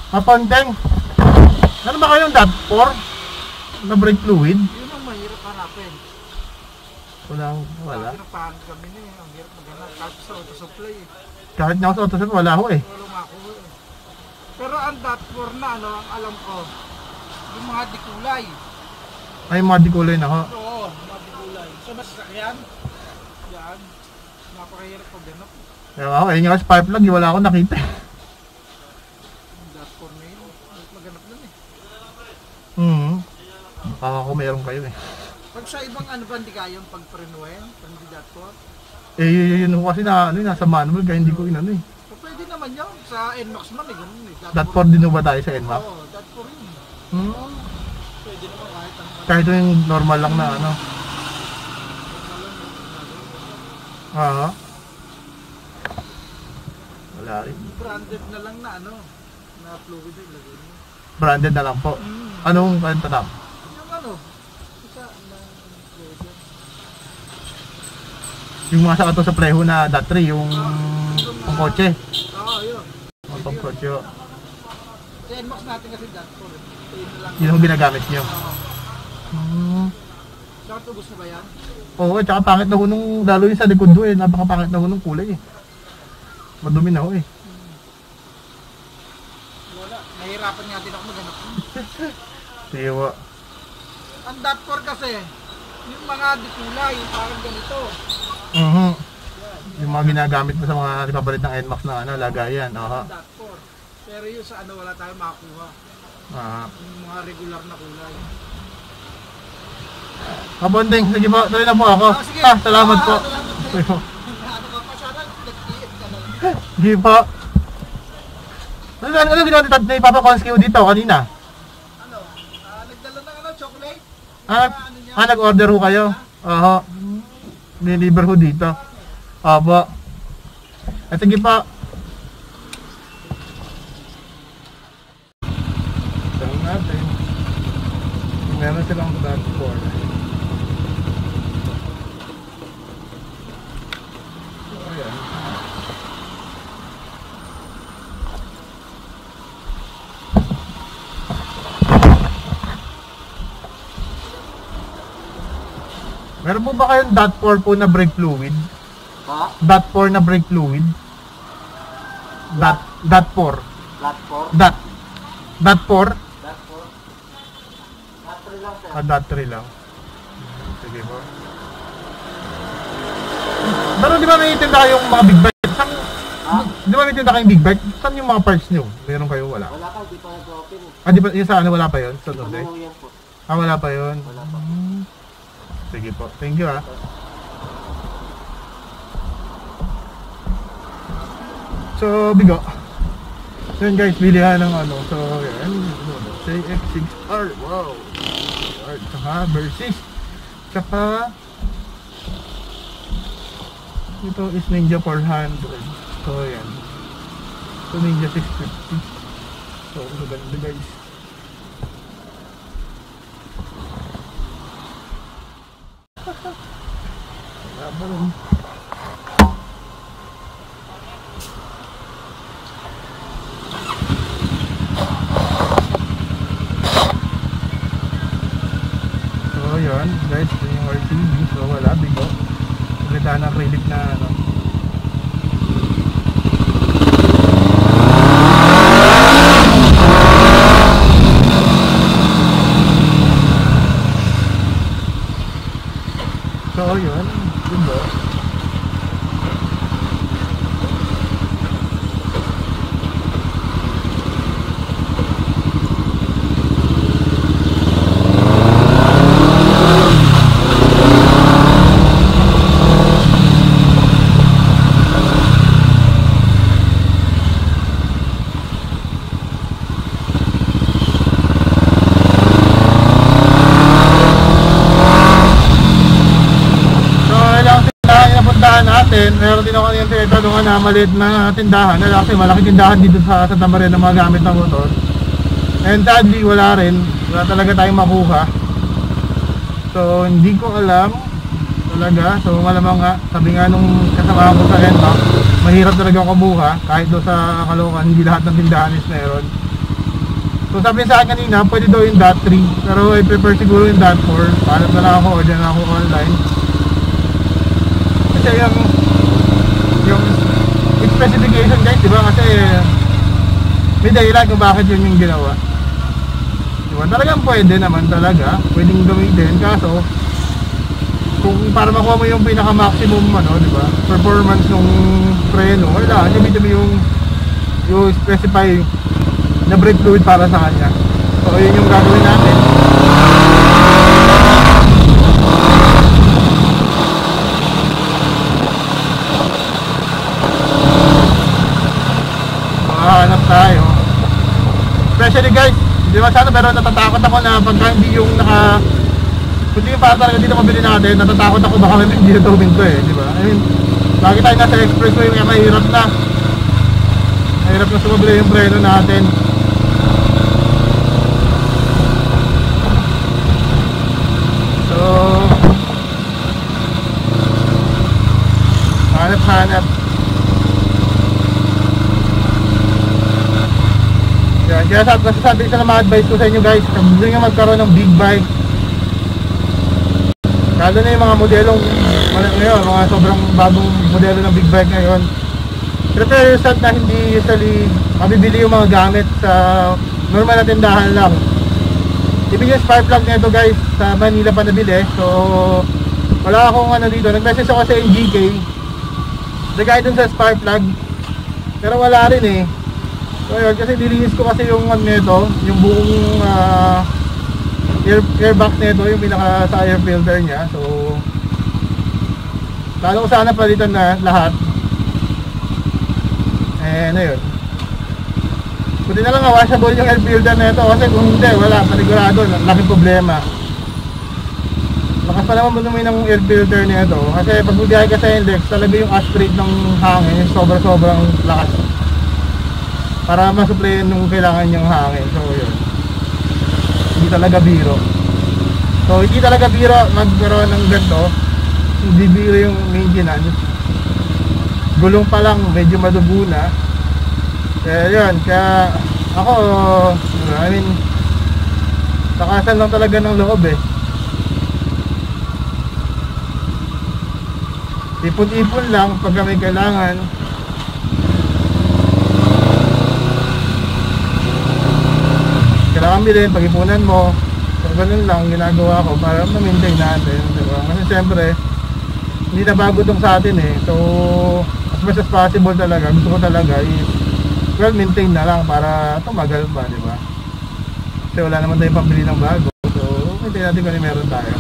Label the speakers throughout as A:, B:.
A: Maponteng. Ano ba kayong DAT4? Na brake fluid?
B: Yun ang mahirap hanapin.
A: Wala.
B: Pinapahan kami na eh. Ang hirap maghanap. Kahit sa auto supply eh.
A: Kahit nga ako sa auto supply, wala ako eh.
B: Wala makuha eh. Pero ang DAT4 na ano, ang alam ko, yung mga dikulay.
A: Ay, mga dikulay na ako.
B: Oo, mga dikulay. So, masasakyan. Yan. Napakahirap paghanap.
A: Kaya ako, ayun nga sa pipe lang, wala ako nakita.
B: DAT4 na yun. Maghanap nun eh.
A: Baka ako mayroon kayo eh.
B: Pag sa ibang ano ba hindi kayang pag-prenuwen? Pag hindi DAT4?
A: Yun ko kasi na, nasa manual, kaya hindi ko inano eh.
B: So, pwede naman yun. Sa NMAX man eh, ganun eh.
A: DAT4 din ba tayo sa NMAX?
B: Oo, DAT4 yun. Pwede naman kahit ang
A: Kahit yung normal lang na ano. Wala rin.
B: branded na lang na ano, na fluid yung lagay mo.
A: Branded na lang po. Anong tanap?
B: Yung ano, isa na fluid yan.
A: Yung mga sa ato sa pleho na DAT3, yung kotse.
B: Oo, yun.
A: Yung pang-kotse.
B: Sa NMAX natin kasi DAT4.
A: Yun ang ginagamit nyo.
B: Saka tubos na ba yan?
A: Oo, tsaka pangit na ho nung, lalo yung sa likod ho eh, napakapangit na ho nung kulay eh. Madumi na ho eh.
B: Wala, nahihirapan nga din ako maghanap.
A: Tiwa.
B: Ang DAT4 kasi, yung mga dikulay, parang ganito.
A: Yung mga ginagamit mo sa mga ipapalit ng NMAX na ano, lagayan.
B: DAT4. Pero yung sa ano, wala tayong makakuha. Yung mga regular na kulay.
A: Kabonding, sige po, tuloy na po ako.
B: Sige.
A: Salamat po.
B: Ano ka pa, sana nag-iit ka na lang.
A: Sige po. Ano ginawa ni Papa Konski dito kanina?
B: Ano, nagdala ng ano, chocolate?
A: Nag-order ho kayo? Oo. Deliver ho dito. Opo. Sige po. Tanong natin. Meron silang DAT4. Ayan. Meron po ba kayong DAT4 po na brake fluid?
C: Ha?
A: DAT4 na brake fluid? DAT4.
C: DAT4?
A: DAT4?
C: DAT4? DAT3 lang sir.
A: DAT3 lang. Sige po. Pero di ba may itinda kayong mga big bike? Di ba may itinda kayong big bike? Saan yung mga parts nyo? Meron kayo? Wala?
C: Wala pa, di pa nag-open eh.
A: Di ba yung sa ano wala pa yun? Sa Norte?
C: Ano yan po?
A: Wala pa yun?
C: Wala pa.
A: Sige po. Thank you ah. So, bigo. So yun guys, bilihan ng ano. So, yan. CX6R. Wow. Tsaka Versys. Tsaka ito is Ninja 400. So, yan. So, Ninja 650. So, maganda guys. Wala rin. So yun guys, ito yung RCB. So wala, bigo. Ganda ng acrylic na ano. So yun, diba? Meron din ako kanina tinatanungan na maliit na tindahan. Actually, malaki tindahan dito sa Santa Maria na mga gamit ng motor. And sadly, wala rin. Wala talaga tayong makuha. So, hindi ko alam talaga. So, malamang nga, sabi nga nung kasama ko sa NMAX, mahirap talaga kumuha. Kahit doon sa Caloocan, hindi lahat ng tindahan is meron. So sabi niya sa akin kanina, pwede daw yung .3, pero I prefer siguro yung .4. Paano na lang ako, order na ako online. Kasi yung specification guys, diba? Kasi may dahilan kung bakit yun yung ginawa. Diba? Talagang pwede naman talaga, pwedeng gamitin. Kaso, kung para makuha mo yung pinaka maximum ano, diba? Performance ng preno, wala, gamitin mo yung specify na brake fluid para sa kanya. So yun yung gagawin natin. Hanap tayo. Especially guys, hindi masyado pero natatakot ako na pagka hindi yung hindi yung para talaga dito mabili natin, natatakot ako baka may hindi na tuwing to di ba? I mean, lagi tayo nasa expressway kaya mahirap na sumabili yung preno natin. So hanap yan, kaya sabi sa mga advice ko sa inyo guys, sabi nga magkaroon ng big bike, lalo na yung mga modelong ngayon, mga sobrang bagong modelo ng big bike ngayon. Prepare yourself na hindi usually mabibili yung mga gamit sa normal na tindahan lang. Even yung spark plug nito guys, sa Manila pa nabili. So wala akong ano dito, nag-message ako sa NGK lagay dun sa spark plug, pero wala rin eh. So yun, kasi nilinis ko kasi yung ano nito, yung buong air box nito, yung pinaka sa air filter niya. So lalo ko sana palitan na lahat. Ano yun, buti na lang washable yung air filter nito, kasi kung hindi, wala, panigurado, laking problema. Lakas pa naman bunumin ng air filter nito, kasi pag bubiyahe ka sa index, talaga yung aspirate ng hangin, sobrang lakas para masuplayan nung kailangan niyang hangin. So yun, hindi talaga biro. So hindi talaga biro magkaroon ng ganito, hindi biro yung maintenance. Gulong pa lang medyo madugo na. Kaya yun, kaya ako, I mean, takasan lang talaga ng loob eh. Ipon-ipon lang pagka may kailangan. Kailangan bilhin, pag-ipunan mo. So ganun lang ginagawa ko para ma-maintain natin, diba? Kasi siyempre hindi na bago itong sa atin eh. So as much as possible talaga, gusto ko talaga well maintain na lang para tumagal pa, di ba? Kasi wala naman tayong pambili ng bago. So maintain natin kung ano meron tayo.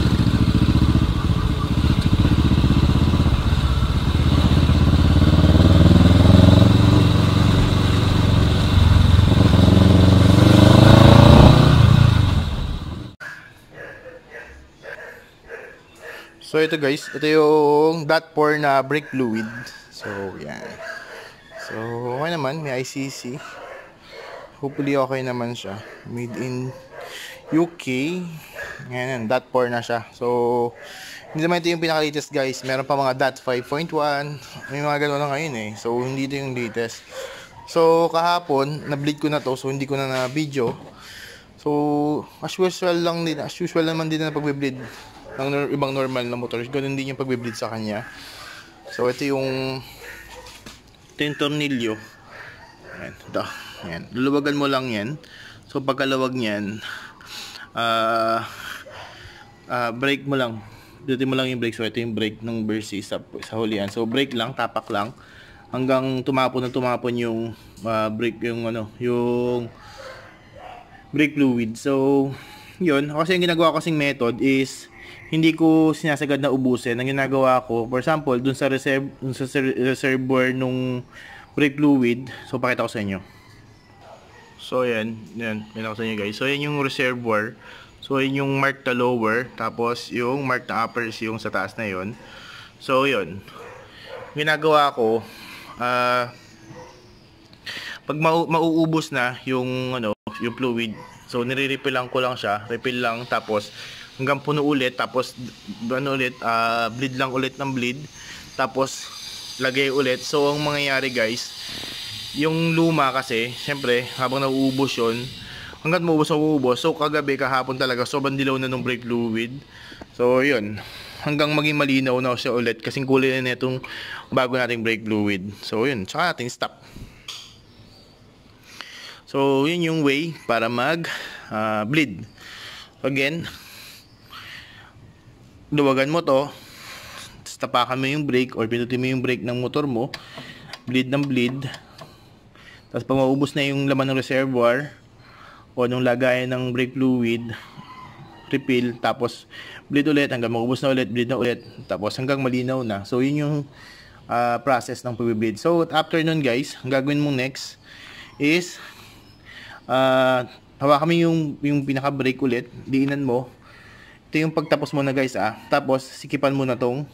A: So ito guys, ito yung .4 na brake fluid. So yan. So okay naman, may ICC. Hopefully okay naman siya. Made in UK. Yan, .4 na siya. So hindi naman ito yung pinaka-latest guys. Meron pa mga .5.1. May mga gano'n na ngayon eh. So hindi ito yung latest. So kahapon, na-bleed ko na to. So hindi ko na na-video. So as usual lang din. As usual naman din na pagbe-bleed ng ibang normal na motor, ganun din yung pagbe-bleed sa kanya. So ito yung tornilyo. Ayan, ito. Ayan. Luluwagan mo lang yan. So pagkalawag niyan, brake mo lang. Dutin mo lang yung brake. So ito yung brake ng Versys sa hulihan. So brake lang, tapak lang hanggang tumapon yung brake, yung yung brake fluid. So yun, kasi yung ginagawa ko kasing method is hindi ko sinasagad na ubusin. Ang ginagawa ko, for example, dun sa reservoir nung brake fluid. So pakita ko sa inyo. So yan, pakita ko sa inyo guys. So yan yung reservoir. So yan yung mark na lower, tapos yung mark na upper is yung sa taas na yon. So yun, ginagawa ko, pag mauubos na yung yung fluid, so nire-refill lang ko lang siya, refill lang, tapos hanggang puno ulit, tapos bleed lang ulit ng bleed, tapos lagay ulit. So ang mangyayari guys, yung luma kasi syempre habang nauubos yun, hanggat maubos. So kagabi, kahapon talaga sobrang dilaw na ng brake fluid. So yun, hanggang maging malinaw na siya ulit kasing kulay na itong bago nating brake fluid. So yun, tsaka natin stop. So yun yung way para mag bleed. Again, luwagan mo to, tapakan mo yung brake or pinutin mo yung brake ng motor mo, bleed ng bleed. Tapos pag maubos na yung laman ng reservoir o nung lagayan ng brake fluid, refill, tapos bleed ulit hanggang maubos na ulit, bleed na ulit, tapos hanggang malinaw na. So yun yung process ng pag-bleed. So after nun guys, ang gagawin mong next is hawakan mo yung pinaka brake ulit, diinan mo. Ito yung pagtapos mo na guys tapos sikipan mo na tong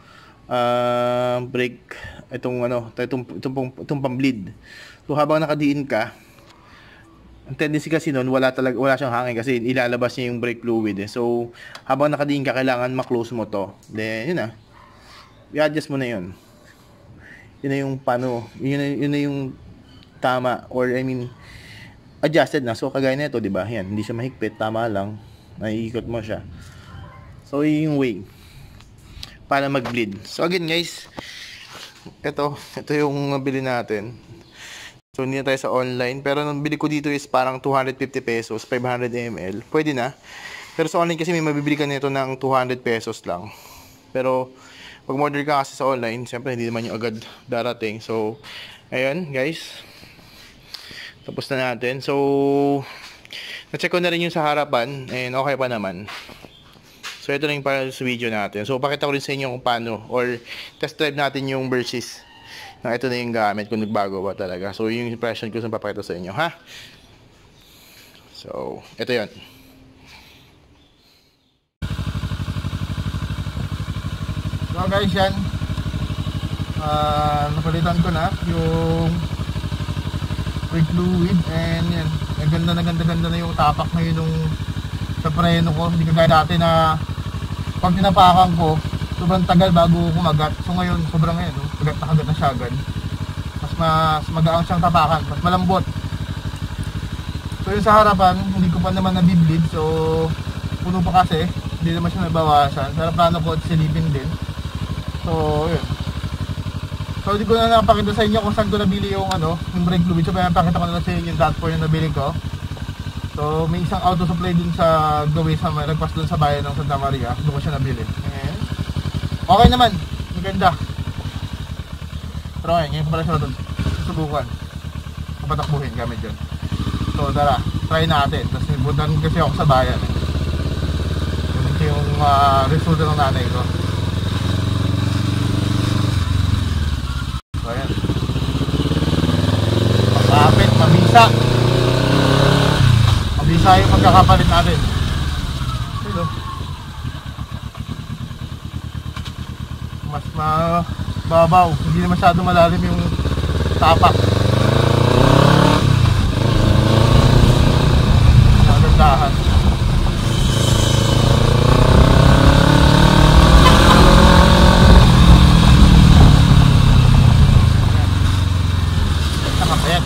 A: brake, itong pang-bleed. So habang nakadiin ka, ang tendency kasi nun wala siyang hangin kasi ilalabas niya yung brake fluid So habang nakadiin ka, kailangan ma-close mo to. Then yun i-adjust mo na yun. Yun na yung paano, yun na yung tama, or I mean adjusted na. So kagaya nito, 'di ba? Yan, hindi siya mahigpit, tama lang. Naiikot mo siya. So yun yung way para mag-bleed. So again guys, ito yung nabili natin. So hindi na tayo sa online, pero nung bili ko dito is parang 250 pesos, 500 ml. Pwede na. Pero sa online kasi may mabibili ka nito ng 200 pesos lang. Pero pag order ka kasi sa online, siyempre hindi naman yung agad darating. So ayun guys, tapos na natin. So na-check ko na rin yung sa harapan and okay pa naman. So ito na yung para sa video natin. So pakita ko rin sa inyo kung paano, or test drive natin yung Versys na ito na yung gamit, kung nagbago ba talaga. So yung impression ko sa papakita sa inyo, ha? So ito yun. So guys, yan napalitan ko na yung brake fluid and yan, ganda na yung tapak ngayon nung sa preno ko. Hindi kagaya dati na pag tinapakan ko sobrang tagal bago kumagat. So ngayon sobrang ngayon kagat na siya agad. Mas magaang siyang tapakan, mas malambot. So yung sa harapan hindi ko pa naman nabibleed, so puno pa kasi, hindi naman siya nabawasan. Sa plano ko silipin din. So yun. So hindi ko na napakita sa inyo kung saan ko nabili yung yung brake fluid. So pinapakita ko na lang sa inyo yung dot 4 yung nabili ko. So may isang auto supply din sa gawin sa may nagpas doon sa bayan ng Santa Maria. Doon ko siya nabili. And okay naman, maganda. Pero ngayon ko pala siya doon susubukan patakbuhin gamit yun. So tara, try natin. Tapos nibutan kasi ako sa bayan ito yung resulta ng nanay ko. So ayan, makapit, mabisa yung magkakapalit natin. Hello. Mas mababaw, hindi na masyado malalim yung tapak. Magandahan. Nakapayag.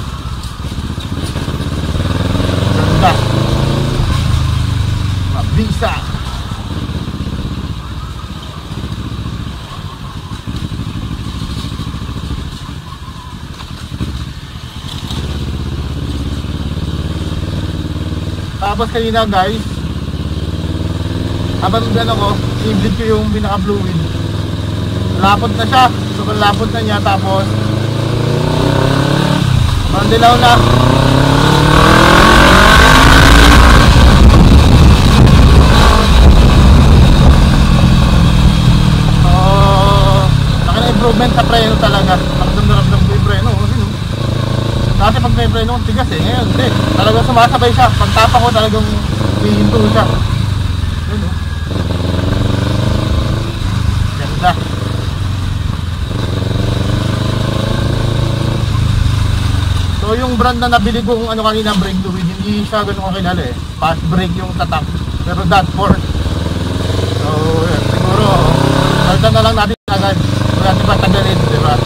A: Ganda. Mabisa. Tapos kanina guys, habang i-bleed ko yung pinaka fluid, lapot na siya, sobrang lapot na niya. Tapos parang dilaw na. So laki na improvement sa preno talaga. Ramdam ko yung preno. Kasi pag may preno, tigas ngayon hindi, talagang sumasabay siya. Pag tapa ko talagang hihinto siya. Yun ganda. So yung brand na nabili kong kanina brake fluid, hindi siya ganun kakilala fast brake yung tatak, pero dot 4. So yan, siguro salta na lang natin agad, wala natin patagalin, diba?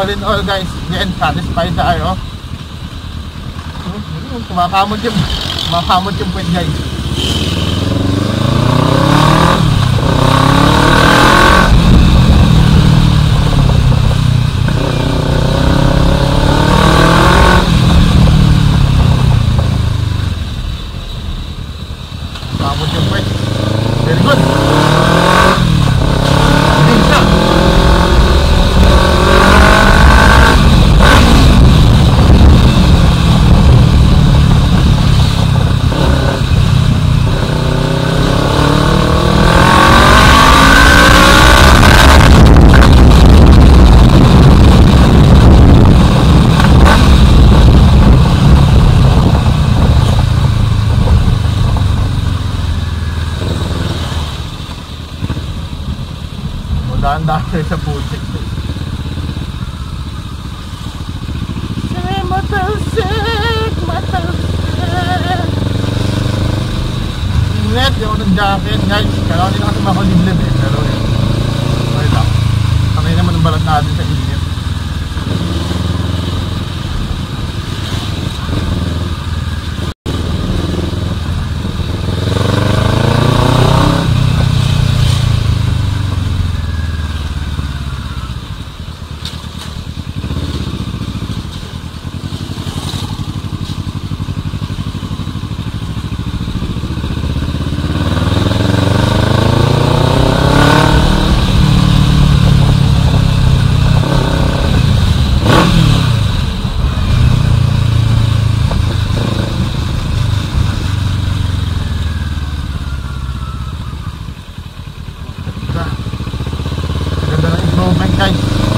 A: all in all guys, again, satisfied tayo. Kumakamot yung puwet guys. Kumakamot yung puwet. Very good. Bisa. Dahan-dahan kayo sa putik. Matalsik. Ingat, yung ng jacket guys. Kailangan nila kasi makuliblib eh. Pero okay lang. Kamay naman ang balat natin sa init. Guys,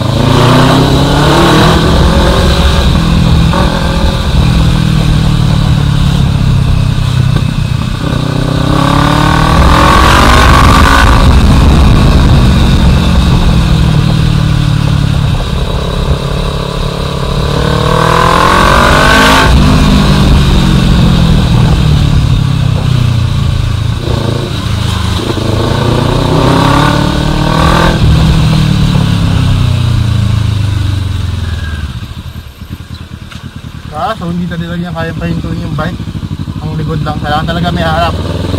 A: so hindi talaga niya kaya pahintuin yung bike. Ang likod lang, kailangan talaga may harap.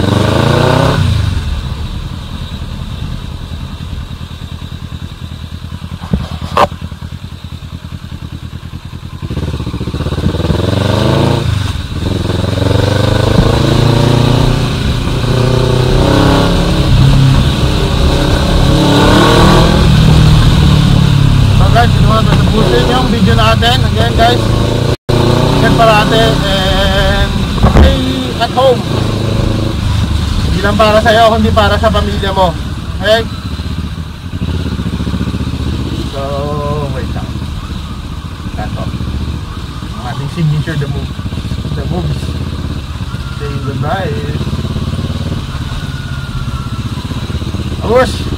A: So guys, ito na tapusin yung video natin. Again guys, parate and stay at home. Hindi lang para sa'yo, kundi para sa pamilya mo. Okay? So, wait lang. That's all. Ang ating signature, the moves. Saying goodbye. Abush!